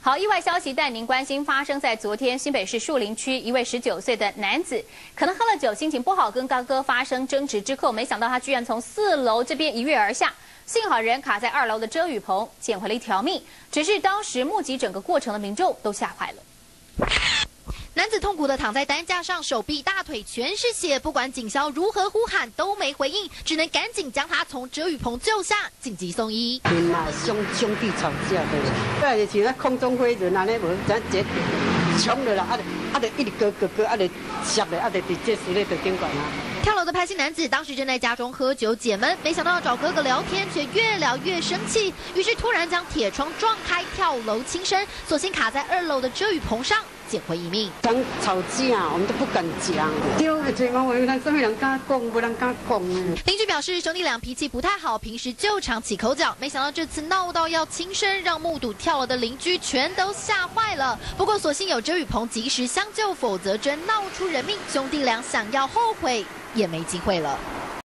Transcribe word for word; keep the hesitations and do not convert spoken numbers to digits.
好，意外消息带您关心，发生在昨天新北市树林区一位十九岁的男子，可能喝了酒，心情不好，跟高哥发生争执之后，没想到他居然从四楼这边一跃而下，幸好人卡在二楼的遮雨棚，捡回了一条命。只是当时目击整个过程的民众都吓坏了。 男子痛苦地躺在担架上，手臂、大腿全是血。不管警消如何呼喊都没回应，只能赶紧将他从遮雨棚救下，紧急送医。 因嘛兄兄弟吵架的，再就是那空中飞人安尼无，咱直冲了啦，啊啊就一直割割割，啊就摔了，啊就直接输咧到顶管啊。 跳楼的潘姓男子当时正在家中喝酒解闷，没想到要找哥哥聊天，却越聊越生气，于是突然将铁窗撞开，跳楼轻生，所幸卡在二楼的遮雨棚上，捡回一命。 刚吵架，我们都不敢讲，丢嘴嘛，我们什么人敢讲，不人敢讲。 邻居表示，兄弟俩脾气不太好，平时就常起口角，没想到这次闹到要轻生，让目睹跳楼的邻居全都吓坏了。不过所幸有遮雨棚及时相救，否则真闹出人命，兄弟俩想要后悔。 也没机会了。